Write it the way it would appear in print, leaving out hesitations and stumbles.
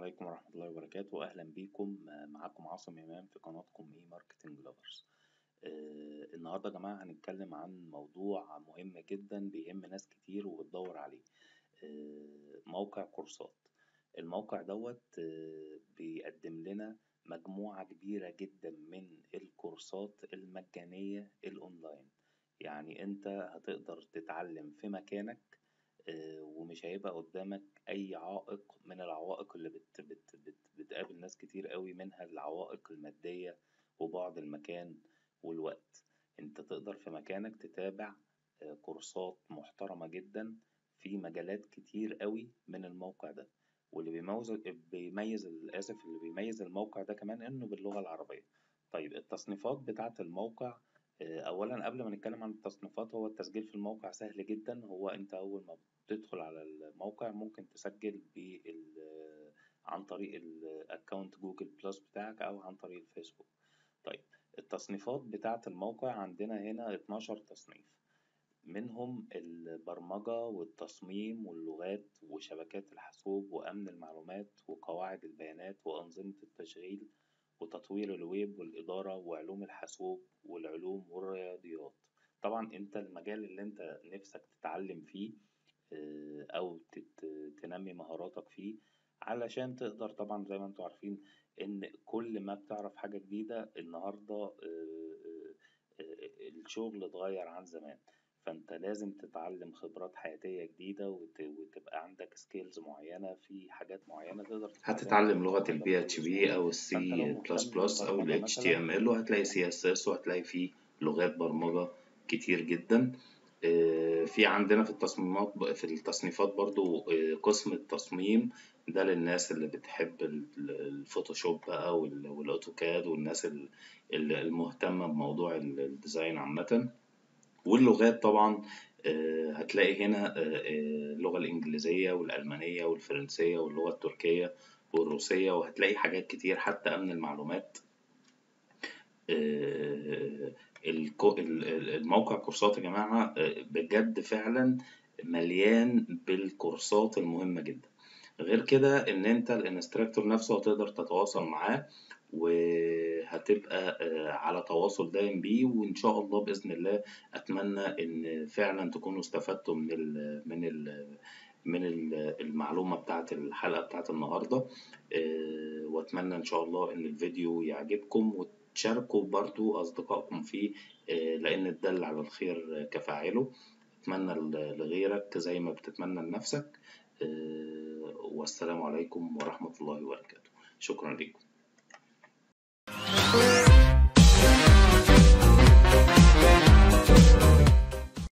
عليكم ورحمة الله وبركاته. أهلا بيكم. معاكم عاصم إمام في قناتكم إي ماركتنج لافرز. النهاردة يا جماعة هنتكلم عن موضوع مهم جدا بيهم ناس كتير وبتدور عليه. موقع كورسات. الموقع دوت بيقدم لنا مجموعة كبيرة جدا من الكورسات المجانية الأونلاين. يعني أنت هتقدر تتعلم في مكانك، ومش هيبقى قدامك أي عائق من العوائق اللي بتقابل ناس كتير قوي، منها العوائق المادية وبعد المكان والوقت. انت تقدر في مكانك تتابع كورسات محترمة جدا في مجالات كتير قوي من الموقع ده. واللي اللي بيميز الموقع ده كمان انه باللغة العربية. طيب التصنيفات بتاعة الموقع، اولا قبل ما نتكلم عن التصنيفات، هو التسجيل في الموقع سهل جدا. هو انت اول ما تدخل على الموقع ممكن تسجل عن طريق الاكونت جوجل بلس بتاعك او عن طريق الفيسبوك. طيب التصنيفات بتاعة الموقع عندنا هنا 12 تصنيف، منهم البرمجة والتصميم واللغات وشبكات الحاسوب وأمن المعلومات وقواعد البيانات وأنظمة التشغيل وتطوير الويب والإدارة وعلوم الحاسوب والعلوم والرياضيات. طبعا انت المجال اللي انت نفسك تتعلم فيه او تنمي مهاراتك فيه، علشان تقدر طبعا زي ما انتوا عارفين ان كل ما بتعرف حاجة جديدة النهاردة الشغل اتغير عن زمان. فانت لازم تتعلم خبرات حياتية جديدة وتبقى عندك سكيلز معينة في حاجات معينة تقدر تتعلمها في هتتعلم لغة ال البرمجة بكل PHP سهولة. أو ال فانت لو C++ مهتم أو بالبرمجة ال مثلا، HTML، وهتلاقي CSS، وهتلاقي فيه لغات برمجة كتير جدا. في عندنا في التصنيفات برضو قسم التصميم ده للناس اللي بتحب الفوتوشوب بقى والأوتوكاد، والناس المهتمة بموضوع الديزاين عامة. واللغات طبعا هتلاقي هنا اللغة الإنجليزية والألمانية والفرنسية واللغة التركية والروسية، وهتلاقي حاجات كتير حتى أمن المعلومات. الموقع كورسات يا جماعة بجد فعلا مليان بالكورسات المهمة جدا. غير كده ان انت الانستراكتور نفسه هتقدر تتواصل معاه، وهتبقى على تواصل دائم بيه. وان شاء الله باذن الله اتمنى ان فعلا تكونوا استفدتوا من المعلومة بتاعت الحلقة بتاعت النهاردة. واتمنى ان شاء الله ان الفيديو يعجبكم وتشاركوا برضو اصدقائكم فيه، لان الدل على الخير كفاعله. اتمنى لغيرك زي ما بتتمنى لنفسك. والسلام عليكم ورحمة الله وبركاته. شكرا لكم.